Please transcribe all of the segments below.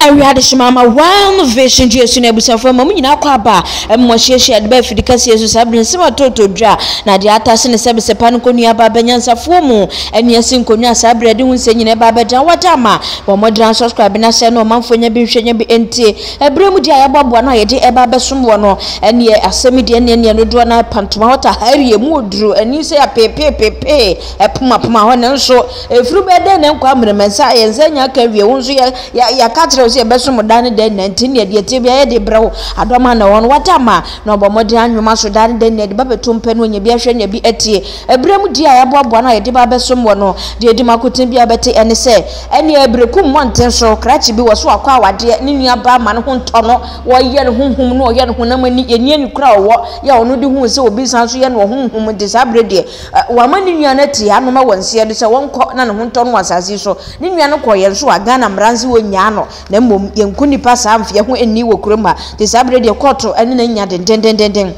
Shimama one vision just in ebusa from Mamina Quaba and Moshe had Beth Ficasi as Sabin Sima Toto Dra, Nadiata Sin Sebse Panconia Babanyansa Fomu, and Yasin Conia Sabre doing saying a Babata Watama, or Modern subscribing a sen or Manfonia Bishan be NT, a Bremudia Babwana, a Baba Sumwano, and ye a semi-dian and Yanudwana Pantumata, Harry Mudru, and you say a pepe, a puma puma, so a fruit bed and come Messiah and Zenya carry ya catro. Beso modani de 19 ye de tibia de bro adoma na won watama na obomo de anwuma so dan de ne de babetum penu nye bia hwe nye bi etie ebrem di a yaboabo na ye de babeso mo no de di makotin bia bete ene se ene ebrekum monten so krachi bi wo so akwa awade ne nua ba ma ne ho ntono wo ye ne honhum no ye ne honam ani eni ani kura wo ya ono de hu se obi san so ye ne honhum de sabre de wa ma ne nua na ti anoma wonse de se wonko na ne ho ntono wasase so ne nua no koye so aga na mranze wo nya no na mom yenkuni pasa amfie ho eni wo kuroma de sabre de koto ene na nya den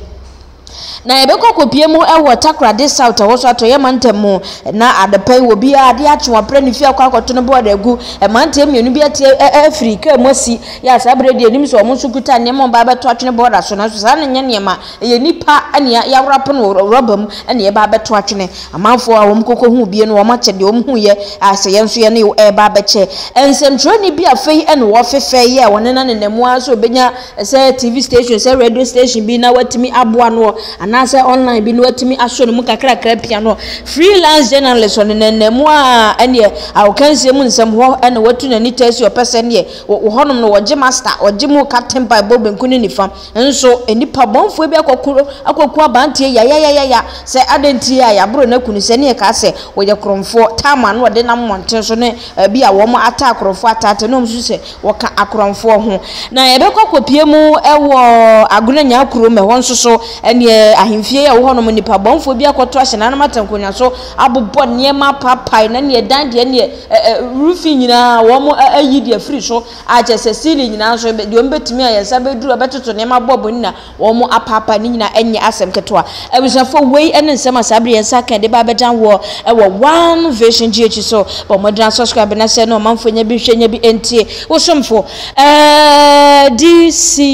na ebeko kopiemu ewo takrade south awoso atoye mantemu na adepai wo bia ade atwa pre ni fia kwa koto no board egu e mantem mienu bia tie Africa mosi ya sabre de nim so mo sukuta ne mo ba beto atwene board so na so sa na nyema ye nipa ane ya wrap no robam ane ye ba beto atwene amanfo a wo mkoko hu bie no wo ma chede wo hu ye ase ye nso ye ne e ba beche ensentro ni bia fei ene wo fefe ye wona na ne nemu aso benya se TV station se radio station bi na watimi aboa no anase online bi no watimi aso no mu kakra piano freelance journalist on nemu a ene awokanse mu nsem ho ene watu na ni test your person ye wo honom no woje master woje mu captain by bob nkuni ni fam nso enipa bonfo bi akokku abantie ya se adenti ya bro na kunu se ne ka se woje kromfo tama no de na monten so ne bi a wo mo ata kromfo atata no msu se woka akromfo ho na ebekọ kopie mu ewo agunanya akuro me ho nso so ene ahimfie ya wo honom nipa bonfo bi akoto ahye na matankonya so abobọ niema papai na ne dan de ne roofing nyina wo mo ayi de free so aje se ceiling nyina so de ombetimi ayesa beduru betoto niema bobo nina wo mo apapa ni nyina enye asem ketwa ebusafo wei ene nsema sabre yensa kan de ba bedan wo ewo one vision gh so bo modern subscribe na se no manfonya bi hwenya bi entie wo somfo DC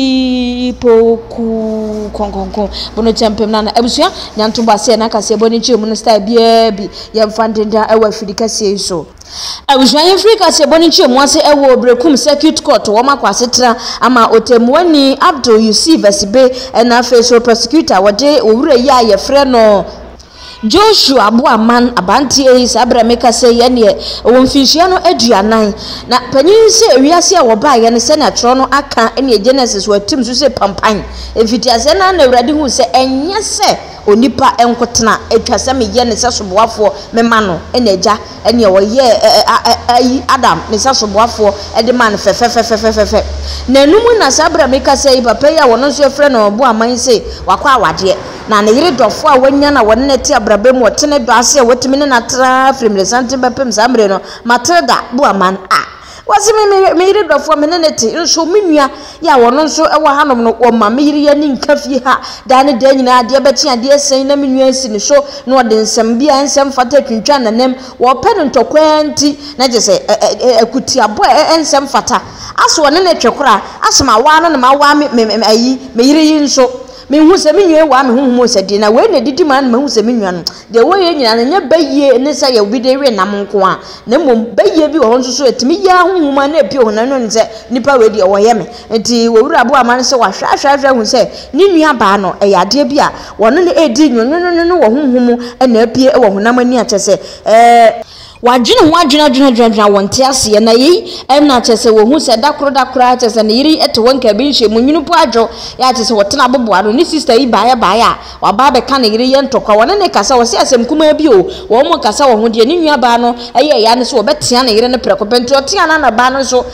poku konkonko bono champem na ebusua nyantumba se na kase boni chi mu style bia bi yemfandenda ewa Afrika se so abusua Afrika se boni chi mu ase ewo brekum circuit court wo makwasetra ama otemuani Abdul Yusuf Asibe na face prosecutor wode owura ya ye frɛ no Joshua Abuaman abanti Sabra meka se ye ne wonfinhia no aduanan na panyin se ewiase a wo ba ye ne se na tro no aka ene Genesis watim so se pampan efitiase na na awurade hu se enye se onipa enkotena atwase me ye ne se soboafo mema no ene agya ene wo ye Adam ne se soboafo ede man fe na numu na Sabra meka se papa ya wono so efre na Abuaman se wakwa awade na ne yire dofo a wanya na wonne te abrabem wotene do ase wotimi ne natra frimle sante bepem sambre no Matilda Buaman wasi me yire dofo me ne te nso menua ya wono nso ewo hanom no wo ma me yire ya ni nkafie ha da ne da nyina ade beti ade sen na menua asi ne so no ode nsem bia nsem fata twintwa nanem wo pe no ntokwanti na je se akuti abo ensem fata aso wone ne twekora asema wa no na ma wa me yire yi nso me hu se menwe wa me hu se di na we na didi man me hu se menwa no de we ye nyina nya baye ne se ye obi de we nam nko a na mom baye bi wo nso so etimi ya hu ma na epie ho na no nse nipa we de wo ye me enti wo wura bo aman se wa hwa hu se ni nua ba no e yade bi a wono ne edi nyono wo hu na epie wo honam ani a chese wajina wonte ase na yi na chese wo hu se dakro chese na yiri ete wonka bi hye munwunu po adwo ya chese wotena aboboado ni sister yi baaya wa ba be ka na yiri ye ntokwa wona ne kasa wo se asem kuma bi o wo mo kasa wo ho de ni nua ba no eye ya ne so wo betia na yiri ne prekopento otia na ba no so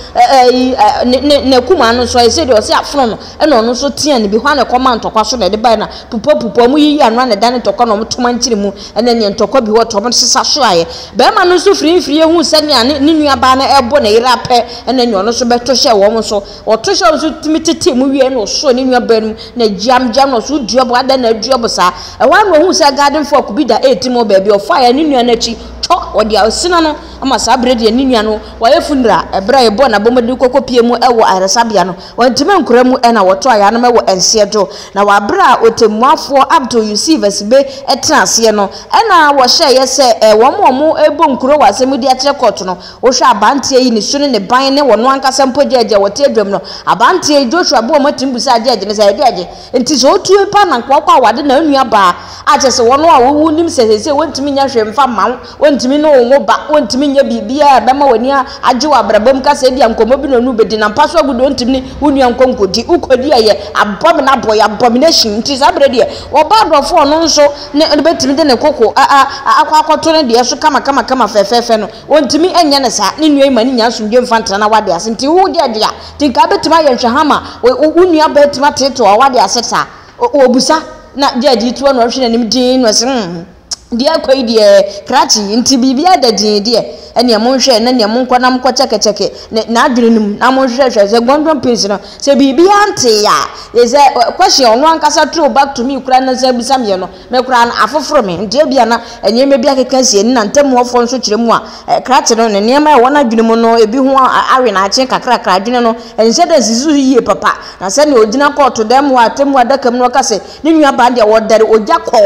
ne kuma no so ese de o se afro no e no so tia ne bi hwa ne koma ntokwa so na de ba na pupo mu yi anu na da ne tokwa no mtoma nkiri mu ene ne ntokwa bi wo to mo sisa so aye be ma so free hu sania ni nua ba na ebo na ira pe ena nyo no so beto hye wo mo so oto hye so timitete mu wie no so ni nua ba nu na jam no so duobo ada na duobo sa e wa no hu sa garden fork bi da 8 mo ba bi o fire ni nua na chi cho wo dia osina no ama sabre de ni nua no wa ye funra ebra ye bo na bomadi kokopie mu ewo aresabia no wantime nkura mu na woto aya no mewo ense do na wa bra otemuafo Abdul Yusuf Asibe etena ase no na wo hye ye se wo ebo nkuro wasem di akire court no wo hwe abantie yi ni so ne ban ne wono ankasa mpojeje wote adwam no abantie Joshua bo matimbusa ajeje ne se ajeje enti so otu pa na kwakwa awade na nua ba achese wono a wo nim sesese wontimi nya hwe mfa ma wontimi no wo ba wontimi nya bibia bema wani agye wa brabam kasa bia nkomo bi no nu bedi na mpaso agudo wontimi wonu ankonkodi ukodi aye abomination enti sabre de wo ba dofo no nso ne betimi de ne koko akwakoto ne de so kama fefefe no wontimi enya ne sa ne nua imani nya asumdwe mfantana na wade ase enti wo de adea tinka betima ye hwehama wonu betima teto wade ase sa obusa na jaji tuwa no hwe nanim din no se dia kwai die krachi nti bibia da din die ene mo hwe na ne mo nkwanam kwa cheke na adwenum na mo hwe se gondon pins no se bibia ante ya ze question ono ankasa throw back to me kura na se bisam ye no me kura na afoforo me nti bia na enye me bia keka sie na ntam ofo nso kire mu a krachi no ne nema e wona adwenum no ebi ho awe na ache kakra adwene no ense da zizu yie papa na se ne ogina court dem wa atem adakam no kase ne nua ba de wodare ogya ko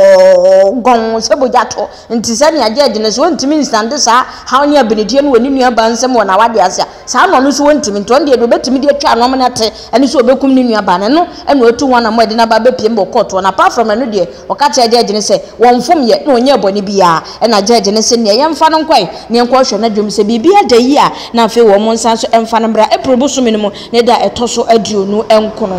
gon se jato nti sani ajeje ne so ntimi nsande sa ha onya benedie no wani nua ba nsem wona wade ase sa no no so ntimi to ndie do betimi de twa no na te ene so obekum ne nua ba ne no ene otu wana mo de na ba bepie mbo court na apart from no de okacha ajeje ne se wonfom ye na onya boni bia ena ajeje ne se ne yemfa no nkwai ne nko hwe na dwom se bibia da yi a na afi wo mo nsa so emfa no bra eprobusu me no ne da etoso aduonu enkono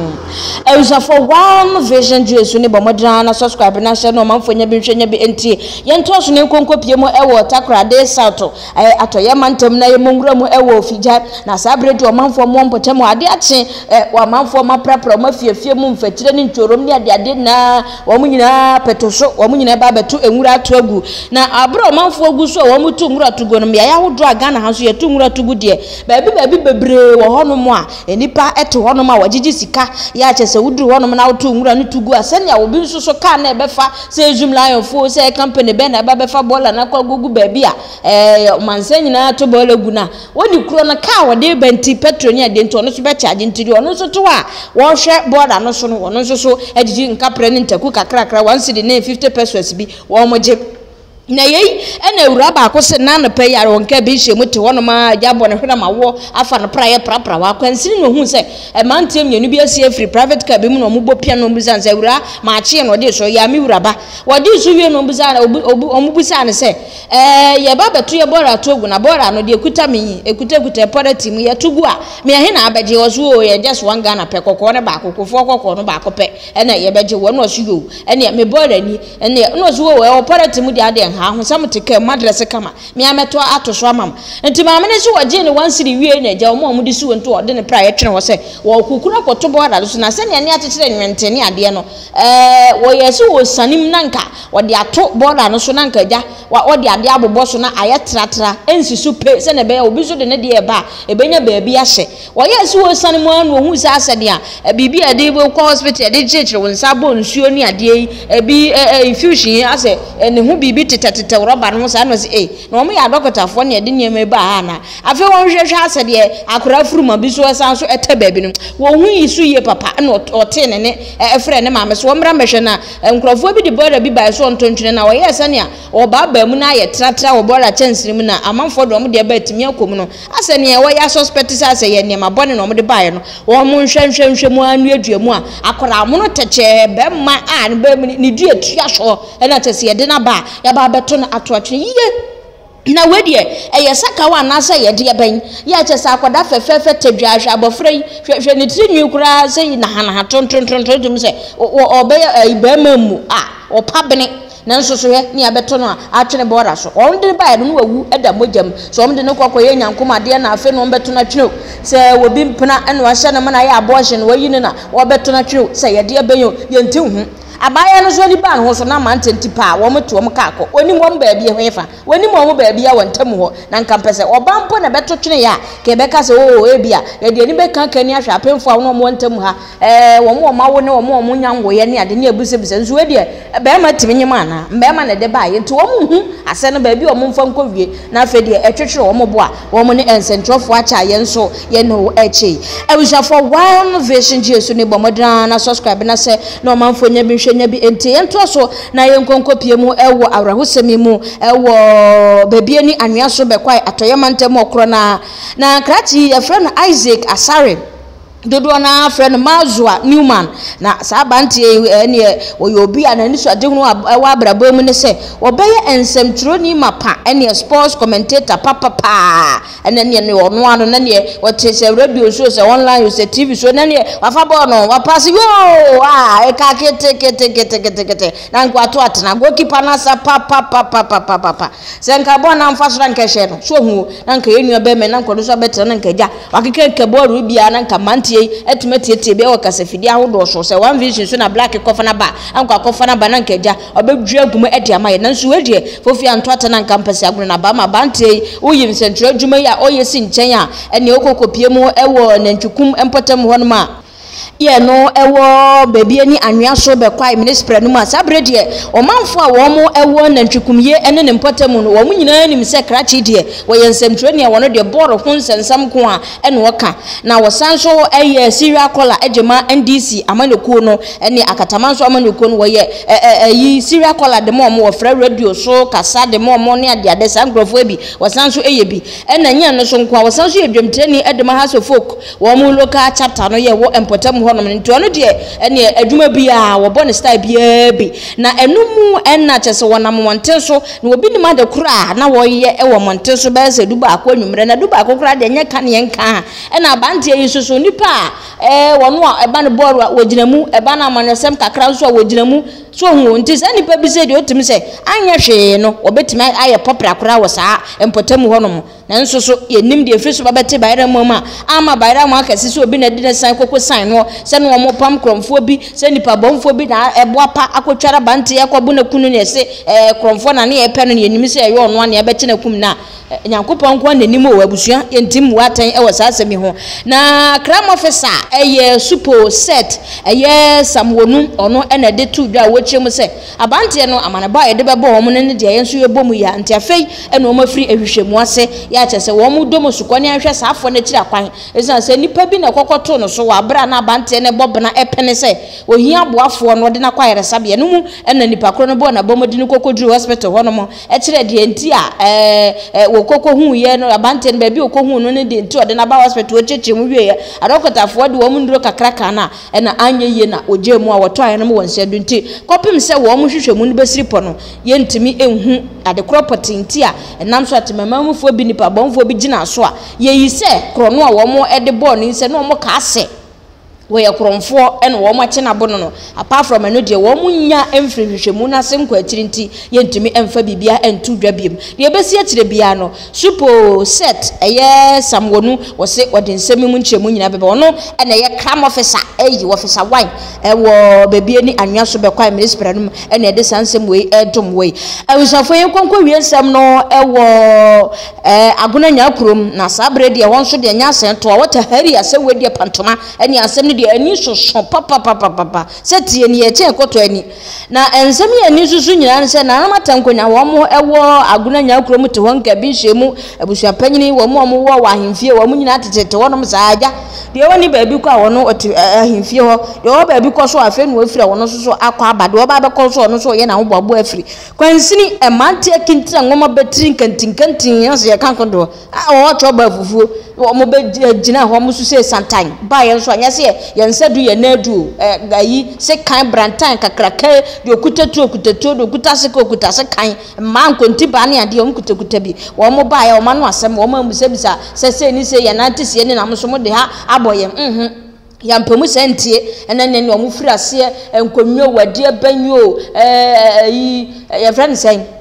for one vision jesu ne bomodra na subscribe na share no manfonya bi hwenya bi enti yento so ne konkopie mu ewo takrade south atoye mantem na yemongura mu ewo fija na sabredi o manfo mu mpotem ade ache wa manfo maprapra ma fiefie mu mfatire ne ntorom ne ade na wo mu nyina petoso wo mu nyina ba betu enwura to agu na abro o manfo agu so wo mu tu nwura tugo no ya hodo aga na hanso ye tu nwura tugu de baabi bebre wo hono mu a enipa ete hono ma wagigi sika ya ache se wudru hono na wo tu nwura ne tugu asania wo bi nso so ka na ebefa se zoom lion fo se company be na baba fa bola na kwa gugu baabi a manse nyina to bola guna woni kuro na ka wode benti petrol ni ade nto no so be charge ntiri ono so to a wo hwe bola no so no ono so edigi nkapre ne ntaku kakrakra 150 pesos bi wo moje na yei ena ewura ba ko se na no pe yare wonka bi hye muti wono ma jabo ne hwena ma wo afa no praye prapra wa kwansiri no hu se e mantem nyenu bi asie free private car bi mu no mo bo pia no mbuzan se ewura ma ache no de so ya mi wura ba wodi so wie no mbuzan omubusa ne se ye ba beto ye bora togu na bora no de ekuta mi ekuta party mu ye tugu a me he na abeje wo so ye just one Ghana pe kokko ne ba kokofo kokko no ba ko pe ena ye beje wo no so yo ena me bora ni ena no so wo party mu de ade ho samtike madresse kama me ameto atoso amam enti maame ne so waje ne wansiri wie na ja omo amudi so nto ode ne pra ye twene wo se wo kukura koto boda so na se ne ne akyekere nwente ne ade no wo yeso wo sanim nanka wode ato boda no so nanka ja wode ade abobo so na aye tratra ensi so pe se ne be obi so de ne de e ba ebenya baabi ahye wo yeso wo sanim anu hu sa asede a bibi ade bo ko hospital de kyekere wo nsa bo nsuo ni ade yi ebi infusion ase ne hu bibi tete roba no sa no se no mo ya doctor fo ne de nyema ba ha na afi won hwehwe ase de akora furuma bi so san so ete baabi no wo hu yisu ye papa na ote ne efre ne maame so mra mehwe na nkrofo bi de bora bi ba so ntontwene na wo yesa ne a wo ba ba mu na ye tratra wo bora chansiri mu na amanfo do mo de ba atimi akom no ase ne wo ya suspect ase ye ne ma bone no mo de ba ye no wo mo nhwehwe mu anu aduamu a akora mo no teche be ma a ne ba mu ni du atua so na tese ye de na ba ya ba beto na atoatwe ye na wedie saka wa na sa ye de ben ya che sa akoda fefefe tadwahwe abofrei hwehwe ne trinwi kura sei na hana tontontonton dum se obe iba mamu opabene nanso so he ne abeto no atwene bora so onde ba no wawu eda mojam so omde ne kokoye nyankoma de na afe no beto na twene se wobi mpena ene wa hye ne mana ya abortion wayi ne na wo beto na twene se ye de benyo ye ntim hu abaya no so ni ban ho so na man tentipa wo meto wo mkako oni mo baabi e hoyefa woni mo baabi a wontam ho na nka mpese obampo na betotwene ya ke beka se o ebia ye de ni beka kani ahwa apemfo a wo mo wontam ha wo mo ma wo ne wo mo nyango ye ne ade ne abusebuse nso we de be ma timinyima na be ma na de ba ye nti wo mo hu ase no baabi wo mo mfa nkowie na afa de etwetwere wo mo bo a wo mo ne ensentrofo acha ye nso ye no echi for one vision Jesus ni bomodran na subscribe na se no manfo nya bi hwenya bi enti ento so na ye nkonkopie mu ewo awrahosemi mu ewo bebie ni anwea so bekwai atoyemantam okro na krachi ye friend Isaac Asare dodo na friend Mazua Newman na sabanti ene oyobi anani so adehunu wa abrabo mu ne se obeye ensemtro ni mapa ene sports commentator papa ene ne ono ano na ne wotese radio show se online se TV show na ne wafa bono wapasi yo e ka kete na nkwato atena goalkeeper na sa papa senka bona mfa so nka hye no so hu na nka yenu be me na nkodo so betre na nka ja wakeke keboru bia na nka mantie etumetete be wakasafidi ahodo so se one vision so na black kofa na ba anka kofa na ba na nka ja obedru agum ede amaye na nso wedie fofi anto atena nka mpase agunu na ba ma bante uyim central adwuma ya oyesi nchen a ene okokopie mu ewo nantwukum empotem ho no ma ye no ewo bebie ni anwea so be kwai minister no ma sabrede o manfo a wo mo ewo nantwukumye ene ne mpotamu no wo nyina nim se krachi de wo yensemtro ne wono de boro ho nsensam ko a ene woka na wo sanso eye serial caller ejema NDC amanekuo no ene akatamanso amanekuo no wo ye yi serial caller de mo wo fra radio so kasa de mo ne ade ade sangrofo ebi wo sanso eye bi ene nya no so nko a wo sanso edwemtreni edema house of folk wo mo local chapter no ye wo empotamu ho no nti ono de ene adwuma bia wo bone style bia bi na enumu enna chese wonam wonten so na obi ni ma de kura na wo ye e wo monten so ba se duba akwa nwumre na duba akokura de nya kan ye nka ena abante yi so nipa wono a eba ne boru woginamu eba na amanesem kakra so woginamu so hu nti se nipa bi se de otimi se anya hwe no obetimi aye popra kura wo saa empotamu honom na nso so ye nim de efri so babete bayra mama ama bayra mu akase so obi na de ne san kokko san no se no mo pam kromfo bi se nipa bomfo bi na eboapa akotwara bante yakobu na kunu ne se kromfo na ne ye pe no ne nim se ye ono na ye bete na kum na nyankopon ko na nim o abusua yentim watan e wasasemi ho na cram officer eye super set eye samwonu ono ena de tu dwa wochiem se abante no amana ba ye de bebo ho mo ne de ye nso ye bomu ya nti afei ena o mafiri ehwehwemu ase ya chese wo mu domo sukoni ahwe saafo na kira kwan esa se nipa bi na kokoto no so wa bra na abante ne bobna epene se ohia boafo no de na kwayere sabe no mu ena nipa kro no bo na bomodi no kokoduru hospital ho no mo e kire de enti a okoko hu ye no abante no ba bi okohu no ne de enti ode na ba hospital o cheche mu wie ya adokotafo de wo mu nduro kakraka na ena anye ye na oje mu a woto aye no mo wonse du enti kopim se wo mu hwehwe mu ne besiri po no ye ntimi enhu ade kropoti enti a enam so atemamamfo bi nipa bonfo bi gina so a ye yi se krono a wo mo ede ball ni se no mo ka ase we kromfo ene wo mo kye na bono no apart from eno de wo mo nya emfrehwehwemu na se nkwa akirinti ye ntimi emfa bibia entu dwa biem de ebesi akire bia no super set eye samwonu wo se wode nsemi mu nkyemu nyina bebe wono ene ye cram officer eyi officer wan wo bebie ni anwa so bekwa minister no ene de sansem we edom we awusafo ye konkwa wiensem no wo agona nya kurom na sabre de won so de nya asen to wota hari ase we de pantoma ene asem ani so papa setie ni ye che koto ani na ensem ye ani susu nyina se na amatankonya wo mo ewo aguna nya kuro mu te won ka bi nhwemu abusua panyini wo mo wo wa ahemfie wo mo nyina tetete wonom saaja de woni ba bi kwa wono ahemfie ho de wo ba bi ko so afa nu afira wono so akwa abade wo ba be ko so no so ye na wo bobo afiri kwansini emante akintira ngoma betrin kantinkantin yanso ye kan kodo wo to ba fufuo wo mo be gina ho mo su santan ba ye so anya se yense du ye nadu gayi se kan brantan kakraka de okutatu de okutase ko okutase kan man konti ba ne ade o kutakuta bi wo mo ba ye o ma no asem wo ma mbisa se ni se ye na ante se ni na mo so mo de ha aboye yampemu sentie ena ne ne o mo firi ase enkonyo wade banyo yi ye friend say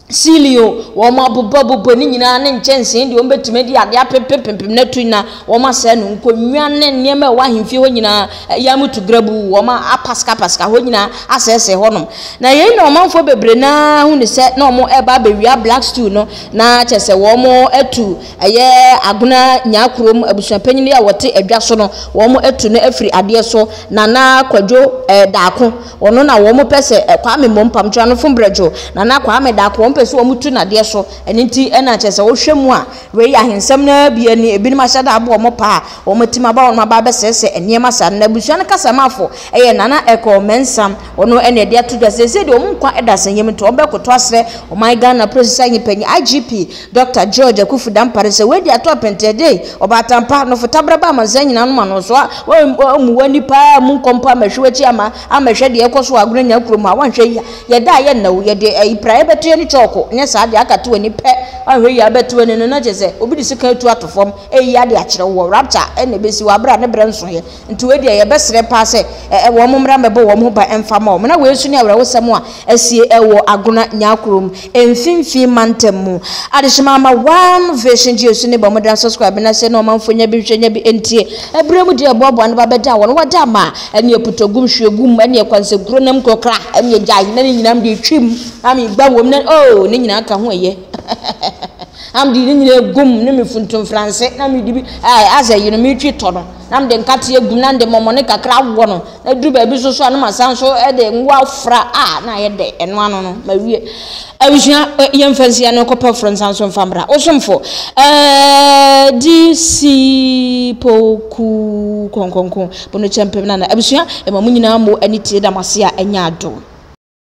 Silio, woma bubo ni nyina ne nchense ndi ombetime di ade apepepem na tuina woma se no nkonwane niema wa hemfie ho nyina yamutu grabu woma apaska ho nyina asese honom na yei na omanfo bebre na hu ni se na omo eba bewia black stew no na chese womo etu eye aguna nyakrom abusuapanyini ya wote adwa so no womo etu na afiri ade so na kwadwo daako ono na womo pese kwa memompam twa no fombrejo na kwa me daako pese wo mutu na de so enti ena chese wo hwemu a we ya hensem na bia ni ebinim ahyada abo mo pa wo mutima ba wo ma ba besese eniema sa na busua na kasamafo eye nana eko mensam ono ene de ato dwase de wo nkwa edasanyem to obekoto asre o my Ghana processor nyipanyi IGP Dr. George Akufu Dampare se we de ato pentede obatampa no fotabraba amanza nyina no ma no so wo muwani pa mu nkompa mahwechi ama amahwe de ekoso aguna nya kuroma wanhwe ya da ye na wo ye de ipra beto ni choko nya sa de akate wani pe ahwe ya beto ni no na jese obi di sika tu atofom ya de akire wo rapture ene besi wa bra ne bre nso ye nti we de ye besre pa se wo momra mebo wo mo ba emfama wo na we su ni awra wo sam a asie wo aguna nya kurom emfimfi mantemu adeshima ma one vision Jesus ni ba mo dan subscribe na se no manfo nya bi hwenya bi entie ebre mu de bobo an ba beda wo no wada ma ene putogum hwegum ene kwanse gro nam kokra ene jai na nyinam de twim ami gba wo na oh ni nyina ka ho eye am di ni nyina gum ne me funtum france na me dibi aza yi no me twi to no nam de nkate egum na de momone kakra wo no na du ba bi so so anuma sanso e de nwa fra na ye de eno ano no ma wie abusua yemfansia no kopa front sanso mfamra osomfo DC poku konkonko bono chempem na abusua e mamu nyina mo ani tie da mase a enya ado